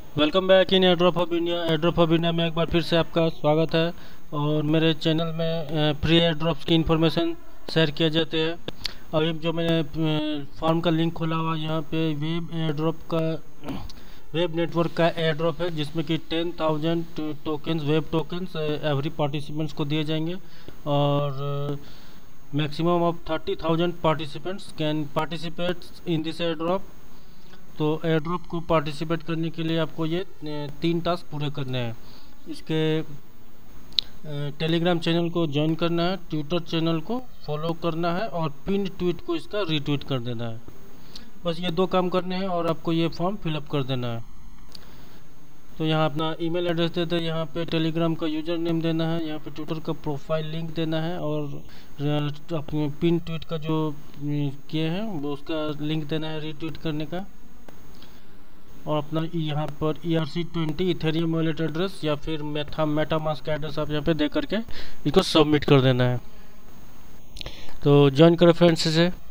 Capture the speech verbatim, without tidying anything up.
Welcome back in airdrop of India. Airdrop of India में एक बार फिर से आपका स्वागत है। और मेरे चैनल में फ्री एड्रॉप्स की इन्फॉर्मेशन शेयर किए जाते हैं। अभी जो मैंने फॉर्म का लिंक खोला हुआ, यहाँ पे वेब एड्रॉप का वेब नेटवर्क का एड्रॉप है, जिसमें कि ten thousand tokens web tokens every participants को दिए जाएंगे। और maximum of thirty thousand participants can participate in this airdrop. तो एयर ड्रॉप को पार्टिसिपेट करने के लिए आपको ये तीन टास्क पूरे करने हैं। इसके टेलीग्राम चैनल को ज्वाइन करना है, ट्विटर चैनल को फॉलो करना है और पिन ट्वीट को इसका रीट्वीट कर देना है। बस ये दो काम करने हैं और आपको ये फॉर्म फिलअप कर देना है। तो यहाँ अपना ईमेल एड्रेस देते हैं, यहाँ पे टेलीग्राम का यूज़र नेम देना है, यहाँ पे ट्विटर का प्रोफाइल लिंक देना है और अपने पिन ट्वीट का जो किए हैं वो उसका लिंक देना है रीट्वीट करने का। और अपना यहाँ पर E R C twenty Ethereum wallet address या फिर मेटा मेटा मास्क एड्रेस आप यहाँ पे दे करके इसको सबमिट कर देना है। तो ज्वाइन करो फ्रेंड्स से।